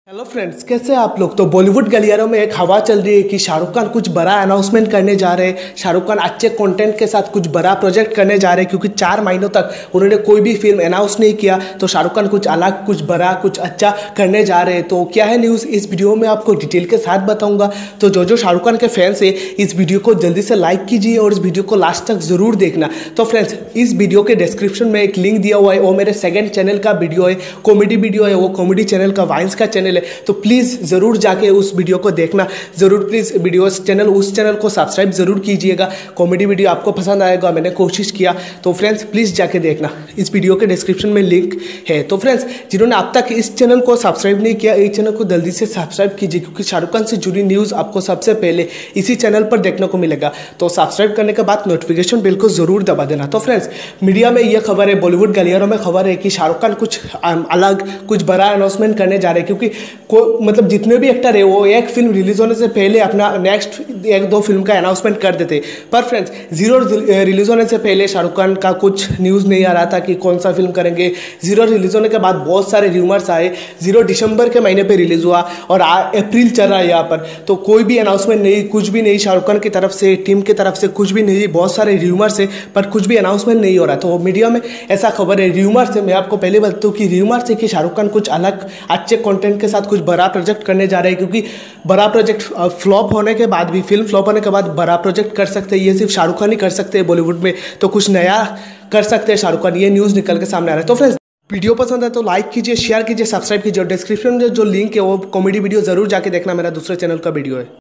Hello friends, कैसे हैं आप लोग। तो बॉलीवुड गलियारों में एक हवा चल रही है कि शाहरुख खान कुछ बड़ा अनाउंसमेंट करने जा रहे हैं। शाहरुख खान अच्छे कंटेंट के साथ कुछ बड़ा प्रोजेक्ट करने जा रहे हैं, क्योंकि 4 महीनों तक उन्होंने कोई भी फिल्म अनाउंस नहीं किया। तो शाहरुख खान कुछ अलग, कुछ बड़ा, कुछ अच्छा करने जा रहे हैं। तो क्या है न्यूज़, इस वीडियो में आपको डिटेल के साथ बताऊंगा। तो जो शाहरुख खान के फैंस है, इस वीडियो को जल्दी से लाइक कीजिए और इस वीडियो को लास्ट तक जरूर देखना। तो फ्रेंड्स, इस वीडियो के डिस्क्रिप्शन में एक लिंक दिया हुआ है, वो मेरे सेकंड चैनल का वीडियो है, कॉमेडी वीडियो है। वो कॉमेडी चैनल का वाइन्स का चैनल है। तो प्लीज़ ज़रूर जाके उस वीडियो को देखना। ज़रूर प्लीज़ उस चैनल को सब्सक्राइब ज़रूर कीजिएगा। कॉमेडी वीडियो आपको पसंद आएगा, मैंने कोशिश किया। तो फ्रेंड्स, प्लीज़ जाके देखना, इस वीडियो के डिस्क्रिप्शन में लिंक है। तो फ्रेंड्स, जिन्होंने अब तक इस चैनल को सब्सक्राइब नहीं किया, इस चैनल को जल्दी से सब्सक्राइब कीजिए, क्योंकि शाहरुख खान से जुड़ी न्यूज़ आपको सबसे पहले इसी चैनल पर देखने को मिलेगा। तो सब्सक्राइब करने के बाद नोटिफिकेशन बिल को ज़रूर दबा देना। तो फ्रेंड्स, मीडिया में यह खबर है, बॉलीवुड गलियारों में खबर है कि शाहरुख खान कुछ अलग, कुछ बड़ा अनाउंसमेंट करने जा रहे हैं। क्योंकि जितने भी एक्टर है, वो एक फिल्म रिलीज होने से पहले अपना नेक्स्ट 1-2 फिल्म का अनाउंसमेंट कर देते। पर फ्रेंड्स, जीरो रिलीज होने से पहले शाहरुख खान का कुछ न्यूज़ नहीं आ रहा था कि कौन सा फिल्म करेंगे। जीरो रिलीज होने के बाद बहुत सारे र्यूमर्स आए। जीरो दिसंबर के महीने पे रिलीज हुआ और अप्रैल चल रहा है यहाँ पर। तो कोई भी अनाउंसमेंट नहीं, कुछ भी नहीं, शाहरुख खान की तरफ से, टीम की तरफ से कुछ भी नहीं। बहुत सारे र्यूमर्स है, पर कुछ भी अनाउंसमेंट नहीं हो रहा। तो मीडिया में ऐसा खबर है, र्यूमर्स है। मैं आपको पहले बताता हूँ कि र्यूमर्स है कि शाहरुख खान कुछ अलग अच्छे कंटेंट के साथ कुछ बड़ा प्रोजेक्ट करने जा रहे हैं। क्योंकि बड़ा प्रोजेक्ट फ्लॉप होने के बाद भी, फिल्म फ्लॉप होने के बाद बड़ा प्रोजेक्ट कर सकते हैं, ये सिर्फ शाहरुख खान ही कर सकते हैं बॉलीवुड में। तो कुछ नया कर सकते हैं शाहरुख खान, ये न्यूज़ निकल के सामने आ रहा है। तो फ्रेंड्स, वीडियो पसंद है तो लाइक कीजिए, शेयर कीजिए, सब्सक्राइब कीजिए। डिस्क्रिप्शन में जो लिंक है, वो कॉमेडी वीडियो जरूर जाके देखना, मेरा दूसरे चैनल का वीडियो है।